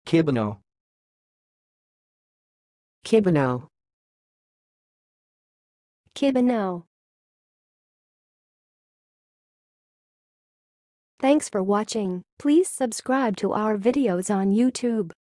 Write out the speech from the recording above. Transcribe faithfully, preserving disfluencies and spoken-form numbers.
kibanow, kibanow, kibanow. Thanks for watching. Please subscribe to our videos on YouTube.